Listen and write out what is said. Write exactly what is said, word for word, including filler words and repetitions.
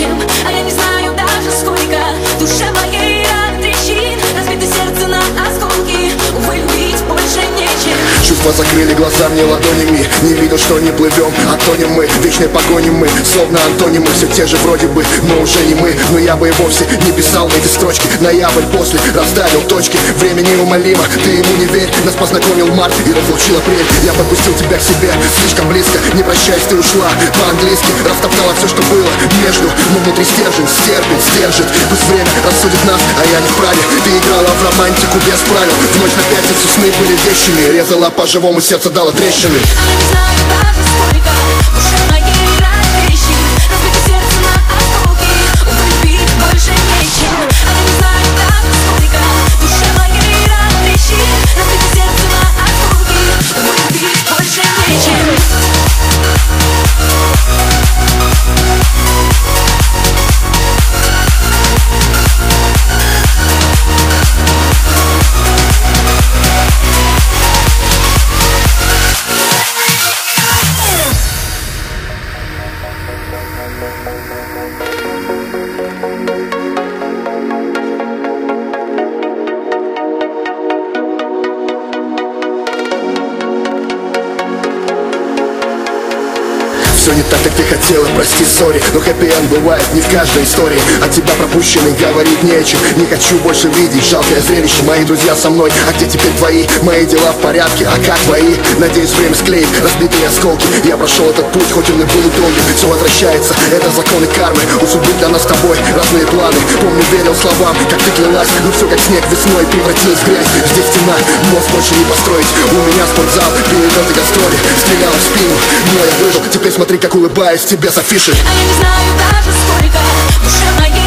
нечем, а я не знаю даже сколько. В душе моей раны трещин, разбито сердце на осколки. Увы, любить больше нечем. Чувства закрыли глаза мне ладонями. Не видел, что не плывем, а тонем мы. В вечной погоне мы, словно антонимы. Все те же вроде бы, но уже не мы. Но я бы и вовсе не писал эти строчки. Ноябрь после расставил точки. Время неумолимо, ты ему не верь. Нас познакомил март и разлучил апрель. Я подпустил тебя к себе слишком близко. Не прощаясь, ты ушла по-английски. Растоптала все, что было между. Но внутри стержень стерпит, сдержит. Пусть время рассудит нас, а я не вправе. Ты играла в романтику без правил. В ночь на пятницу сны были вещами. Резала по-живому, сердце дало трещины. Все не так, как ты хотела, прости, сори. Но хэппи-энд бывает не в каждой истории. От тебя пропущенный говорить нечем. Не хочу больше видеть жалкое зрелище. Мои друзья со мной, а где теперь твои? Мои дела в порядке, а как твои? Надеюсь, время склеит разбитые осколки. Я прошел этот путь, хоть он и был долгий. Все возвращается, это законы кармы. У судьбы для нас с тобой разные планы. Помню, верил словам, как ты клялась. Но все как снег весной превратилось в грязь. Здесь стена, мост больше не построить. У меня спортзал, перед этой гастроли. Стреляла в спину, но я выжил. Теперь смотри, как улыбаюсь тебе с афиши. А я не знаю даже сколько в душе моей.